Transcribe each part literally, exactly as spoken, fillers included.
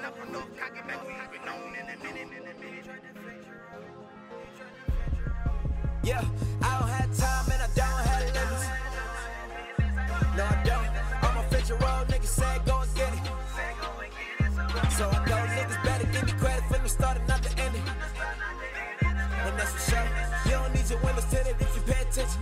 up on no cocky back, we ain't been on in a minute, in a minute. Yeah, I don't have time and I don't have limits. No, I don't. I'm a fifty-year old nigga, say go and get it. So I know niggas better give me credit from the start and not the ending. And that's for sure. You don't need your windows tinted if you pay attention.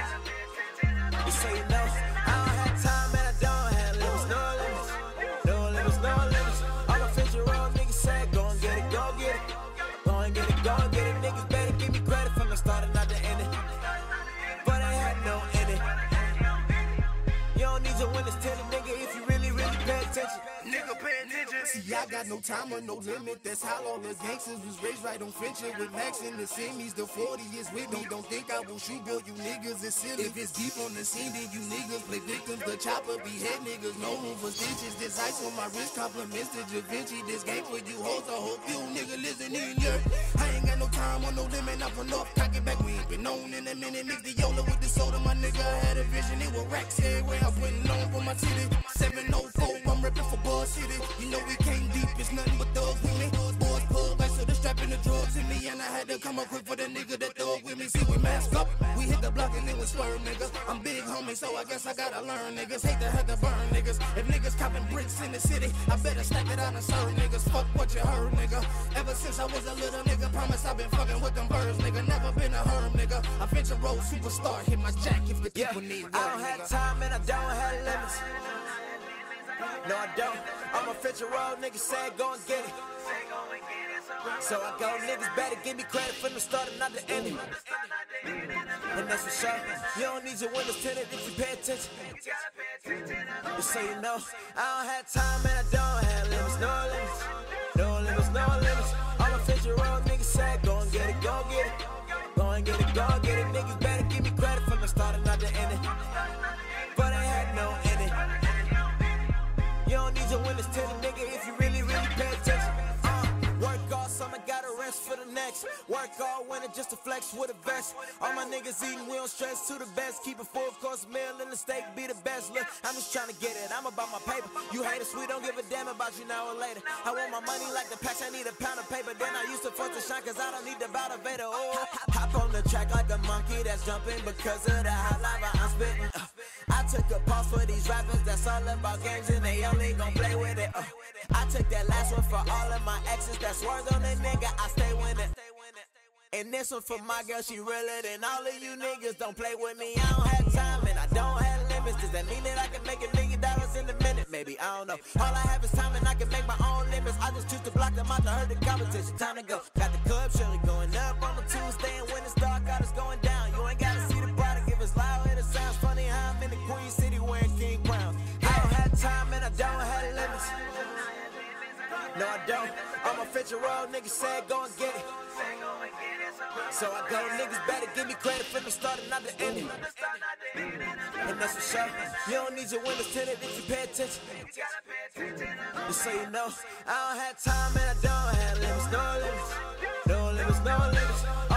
Just so you know, I don't have time and I don't have limits. No limits, no limits, no limits. I'm a fifty-year old nigga, say go and get it, go get it. Go and get it, go and get it. Niggas better give me credit from the start and not the ending. But I had no ending. You don't need your windows tinted, nigga, if you really, really pay attention. Nigga, pay attention. See, I got no time or no limit. That's how all the gangsters was raised right on friendship with Max and the semis. The forty is with me. Don't think I will shoot, girl. You niggas is silly. If it's deep on the scene, then you niggas play victims. The chopper behead niggas. No room for stitches. This ice on my wrist compliments to Da Vinci. This game for you hoes. I hope you nigga listen in your. I ain't got no time or no limit. I'm from North. Cock it back. We ain't been known in a minute. Mix the Yola with the soda. My nigga had a vision. It was racks everywhere. I went on for my city. seven oh four. I'm ripping for Buzz City. You know we came deep. It's nothing but thugs with me. Boys pull back, so they strapping the drugs in me. And I had to come up quick for the nigga that thug with me. See, we mask up. We hit the block and then we swerve, niggas. I'm big homie, so I guess I gotta learn, niggas. Hate to have to burn, niggas. If niggas copping bricks in the city, I better stack it out and serve, niggas. Fuck what you heard, nigga. Ever since I was a little nigga, promise I've been fucking with them birds, nigga. Never been a herm, nigga. I venture road superstar, hit my jack if the Yeah, people need work, I don't have nigga. time and I don't have limits. No, I don't. I'm a fifty-year old nigga, say go and get it. So I go, niggas better give me credit from the start and not the ending. And that's for sure. You don't need your windows tinted if you pay attention. Just so you know, I don't have time and I don't have limits. No limits, no limits, no limits. I'm a fifty-year old nigga, say go and get it, go get it. Go and get it, go and get it. Niggas better give me credit from the start and not the ending. But I had no ending. You don't need your windows tinted, nigga, if you really, really pay attention. Uh, work all summer, gotta rest for the next. Work all winter just to flex with a vest. All my niggas eating, we don't stress to the best. Keep a full course meal and the steak be the best. Look, I'm just trying to get it, I'm about my paper. You haters, we don't give a damn about you now or later. I want my money like the packs, I need a pound of paper. Then I used to fuck to shine, cause I don't need the Bada Vader. Oh, hop, hop, hop on the track like a monkey that's jumping because of the hot lava I'm spitting. Uh, I took a pause for these rappers that's all about games and they only gon' play with it. Uh, I took that last one for all of my exes that swerved on a nigga, I stay winning. And this one for my girl, she realer than all of you niggas. Don't play with me, I don't have time and I don't have limits. Does that mean that I can make a million dollars in a minute? Maybe, I don't know. All I have is time and I can make my own limits. I just choose to block them out to hurt the competition. Time to go. Got the club surely going up on a Tuesday, and when it's dark out, it's going down. You ain't gotta see the bride to give us loud, it sounds funny how I'm in the Queen City wearing king crowns. I don't have time and I don't have limits. No, I don't. I'm a fifty-year old nigga, say go and get it. So I go, niggas better give me credit from the start and not the ending. And that's for sure. You don't need your windows tinted if you pay attention. Just so you know, I don't have time and I don't have limits. No limits, no limits, no limits.